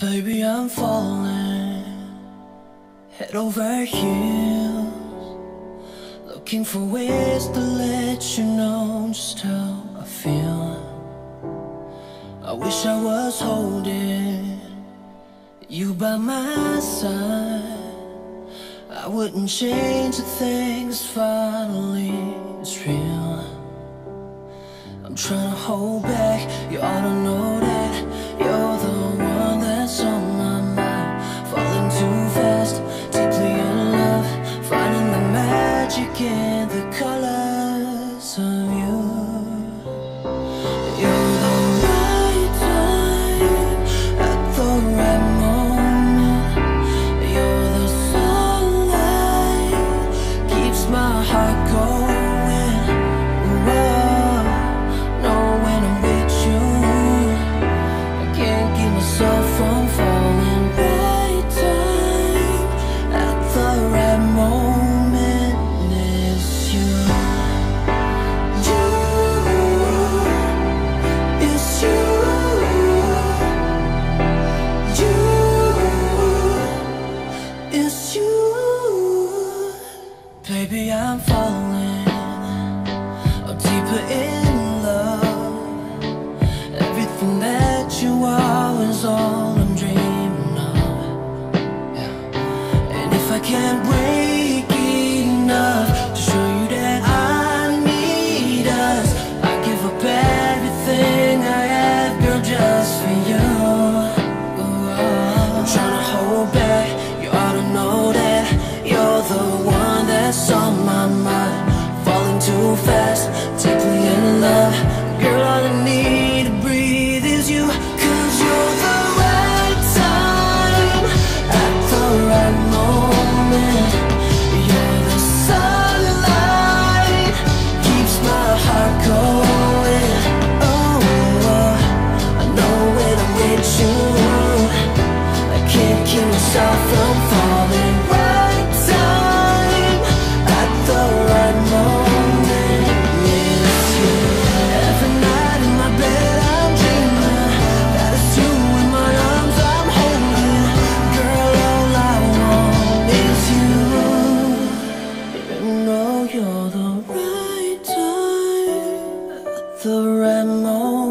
Baby, I'm falling head over heels, looking for ways to let you know just how I feel. I wish I was holding you by my side. I wouldn't change a thing, 'cause finally it's real. I'm trying to hold back, you ought to know that you're the one that's on my mind. Falling too fast, deeply in love, finding the magic in the colors of you. You're the right time at the right moment. You're the sunlight, keeps my heart going. Whoa, know when I'm with you, I can't keep myself from falling. Right time at the right moment is you. You, it's you. You, it's you. Baby, I'm falling deeper in love. Everything that you are is all I'm dreaming of. Yeah. And if I can't break enough to show you that I need us, I give up everything I have, girl, just for you. I'm trying to hold back, you ought to know that you're the one that's on my mind. Falling too fast, deeply in love, girl, all I need to breathe is you. 'Cause you're the right time at the right moment. You're the sunlight, keeps my heart going. Oh, I know when I'm with you, I can't keep myself from falling. Right time at the right moment is you. Every night in my bed I'm dreaming that it's you in my arms I'm holding. Girl, all I want is you. You know you're the right time at the right moment.